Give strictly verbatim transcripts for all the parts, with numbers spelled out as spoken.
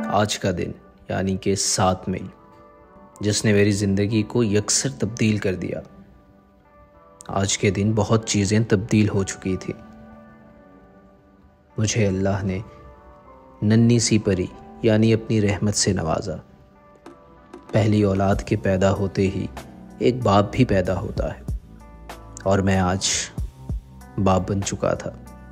आज का दिन यानी कि सात मई, जिसने मेरी ज़िंदगी को यकसर तब्दील कर दिया। आज के दिन बहुत चीज़ें तब्दील हो चुकी थी। मुझे अल्लाह ने नन्ही सी परी यानी अपनी रहमत से नवाजा। पहली औलाद के पैदा होते ही एक बाप भी पैदा होता है और मैं आज बाप बन चुका था।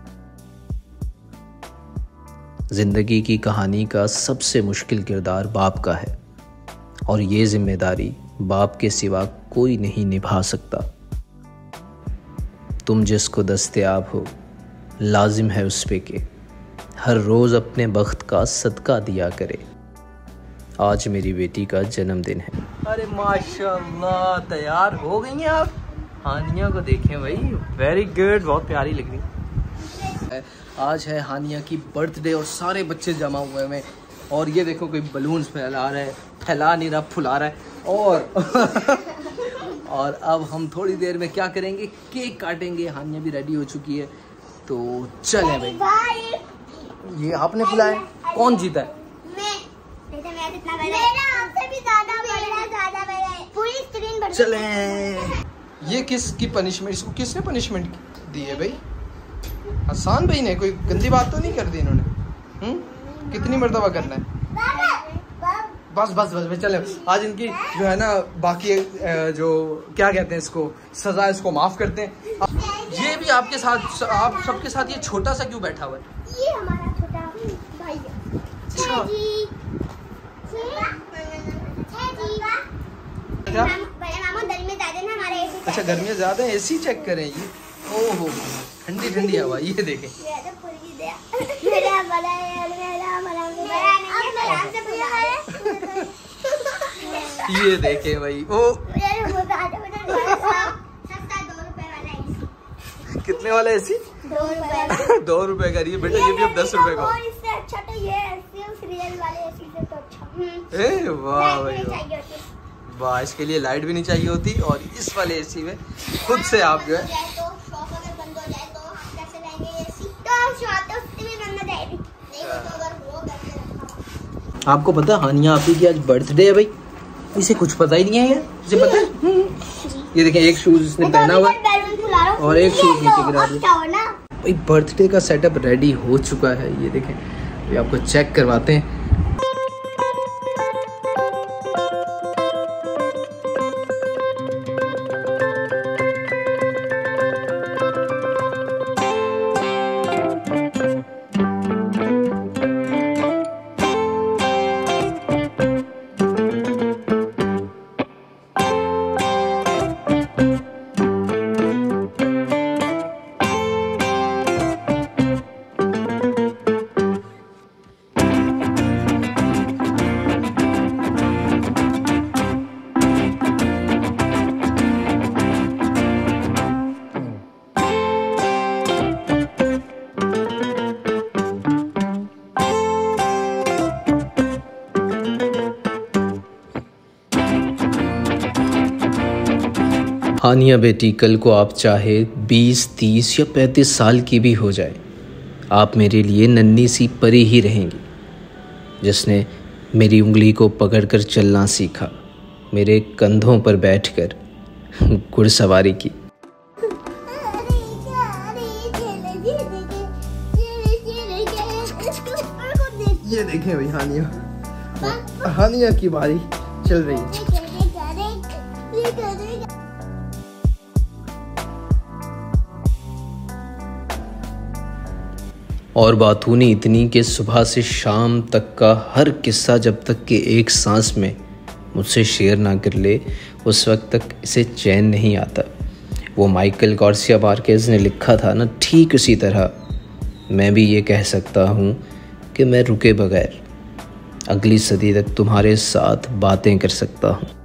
ज़िंदगी की कहानी का सबसे मुश्किल किरदार बाप का है और ये जिम्मेदारी बाप के सिवा कोई नहीं निभा सकता। तुम जिसको दस्तयाब हो लाजिम है उस पे के हर रोज़ अपने बख्त का सदका दिया करे। आज मेरी बेटी का जन्मदिन है। अरे माशाल्लाह, तैयार हो गई हैं आप। हानिया को देखें भाई, वेरी गुड, बहुत प्यारी लग रही है। आज है हानिया की बर्थडे और सारे बच्चे जमा हुए हैं और ये देखो कोई बलून्स फैला रहा है, फैला नहीं रहा, फुला रहा है। और और अब हम थोड़ी देर में क्या करेंगे, केक काटेंगे। हानिया भी रेडी हो चुकी है, तो चलें भाई। ये आपने फुलाया, कौन जीता है? चलें। ये किसकी पनिशमेंट, इसको किसने पनिशमेंट दी है भाई? हसन भाई ने। कोई गंदी बात तो नहीं कर दी इन्होंने? हम्म कितनी मर्तबा करना है? बस बस बस भाई चले। आज इनकी जो है ना बाकी जो क्या कहते हैं इसको, सजा, इसको माफ करते हैं। ये भी आपके साथ, आप सबके साथ ये छोटा सा क्यों बैठा हुआ है? ये हमारा छोटा भाई है। अच्छा अच्छा, गर्मियाँ ज्यादा है, एसी चेक करें। ये ओहो ठंडी ठंडी हवा, ये देखें। ये देखें भाई। ओ कितने वाला एसी? दो रुपए दो रुपए का। ये बेटा ये भी अब दस रुपए का। और इससे अच्छा तो ये सीरियल वाले एसी से तो अच्छा। ए वाह भाई वाह, इसके लिए लाइट भी नहीं चाहिए होती और इस वाले एसी में खुद से आप जो है। आपको पता हानिया आपी की आज बर्थडे है भाई? इसे कुछ पता ही नहीं है। यार इसे पता है? ये देखें, एक शूज इसने पहना हुआ है और एक शूज नीचे गिरा दिया भाई। बर्थडे का सेटअप रेडी हो चुका है, ये देखें। ये आपको चेक करवाते हैं। हानिया बेटी, कल को आप चाहे बीस, तीस या पैंतीस साल की भी हो जाए, आप मेरे लिए नन्ही सी परी ही रहेंगी, जिसने मेरी उंगली को पकड़कर चलना सीखा, मेरे कंधों पर बैठकर घुड़सवारी की। ये देखें भाई, हानिया हानिया की बारी चल रही है। और बात होनी इतनी कि सुबह से शाम तक का हर किस्सा जब तक कि एक सांस में मुझसे शेयर ना कर ले, उस वक्त तक इसे चैन नहीं आता। वो माइकल गार्सिया मार्केज ने लिखा था ना, ठीक उसी तरह मैं भी ये कह सकता हूँ कि मैं रुके बगैर अगली सदी तक तुम्हारे साथ बातें कर सकता हूँ।